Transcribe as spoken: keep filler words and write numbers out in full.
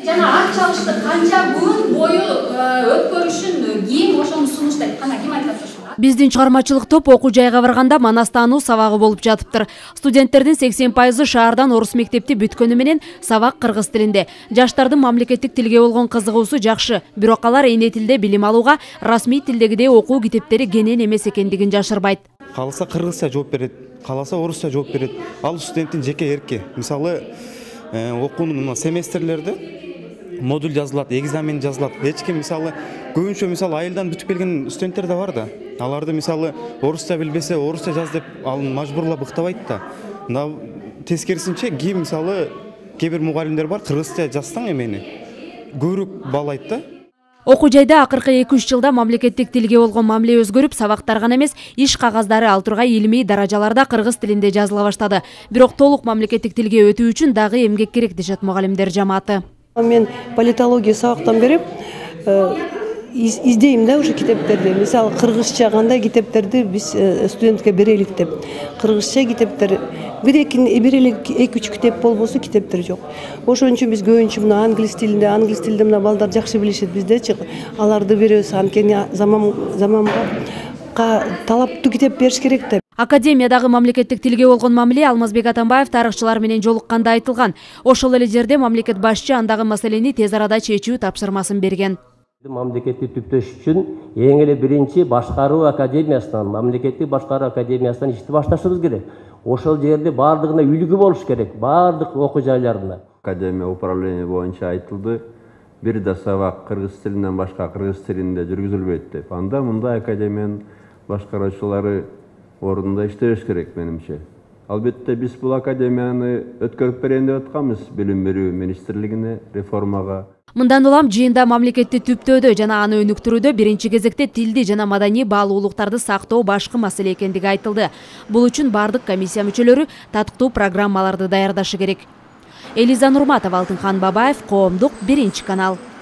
жана ат чабышты канча күн бою өткөрүшүн ким ошону сунуштайт? Кана ким айтат ошону? Биздин чыгармачылык топ окуу жайга барганда манастануу сабагы болуп жатыптыр. Студенттердин сексен пайызы шаардан орус мектепти бүткөнү менен сабак кыргыз тилинде. Жаштардын мамлекеттик тилге болгон кызыгуусу жакшы, бирок алар эне тилде билим алууга расмий тилдегидей окуу китептери кенен эмес экендигин жашырбайт. Кааласа кыргызча жооп берет, кааласа орусча жооп берет. Ал студенттин жеке эрки. Мисалы, окуунун семестрлерде модуль жазылат, экзамен жазылат. Эч ким мисалы көбүнчө мисалы айылдан бүтүп келген студенттер да бар да. Аларды мисалы орусча билбесе, орусча жаз деп алын мажбурлап ыктабайт да. Мына тескерисинче ки мисалы кээ бир мугалимдер бар, кыргызча жазсаң эмени көбүрөөк баалайт да. Окуу жайда акыркы эки үч жылда мамлекеттик тилге болгон мамиле өзгөрүп, сабактар гана эмес, иш кагаздары ал тургай илимий даражаларда кыргыз тилинде жазыла баштады. Бирок толук мамлекеттик тилге өтүү үчүн дагы эмгек керек дешет мугалимдер жамааты. Мен политология сабактан берип издейм да уже китептерди. Мисалы кыргызча кандай китептерди биз студентке берелик деп. Кыргызча китептер бир эки бир эле эки үч китеп болбосо китептер жок. Ошон үчүн биз көбүнчө мына англис тилинде, англис тилинде мына балдар жакшы билишет биздечи. Аларды беребиз, анткени заман заманга талаптуу китеп бериш керек деп. Академиядагы мамлекеттик тилге болгон мамиле Алмазбек Атамбаев тарыхчылар менен жолукканда айтылган. Ошол эле жерде мамлекет башчы андагы маселени тез арада чечүү тапшырмасын берген. Мамлекетти түптөш үчүн эң эле биринчи башкаруу академиясынан, мамлекеттик башкаруу академиясынан ишти башташыбыз керек. Ошол жерде бардыгына үлгү болуш керек, бардык окуу жайларына. Академия управление боюнча айтылды, бир да сабак кыргыз тилинен башка кыргыз тилинде жүргүзүлбөйт деп. Анда мындай академиянын башкаруучулары ордунда иштеш керек менимче. Албетте биз бул академияны өткөрүп берейин деп атканбыз билим берүү министрлигине реформага. Мындан улам жыйында мамлекетти түптөөдө жана аны өнүктүрүүдө биринчи кезекте тилди жана маданий баалуулуктарды сактоо башкы маселе экендиги айтылды. Бул үчүн бардык комиссия мүчөлөрү татыктуу программаларды даярдашы керек. Элиза Нурматова, Алтынхан Бабаев, Коомдук, биринчи канал.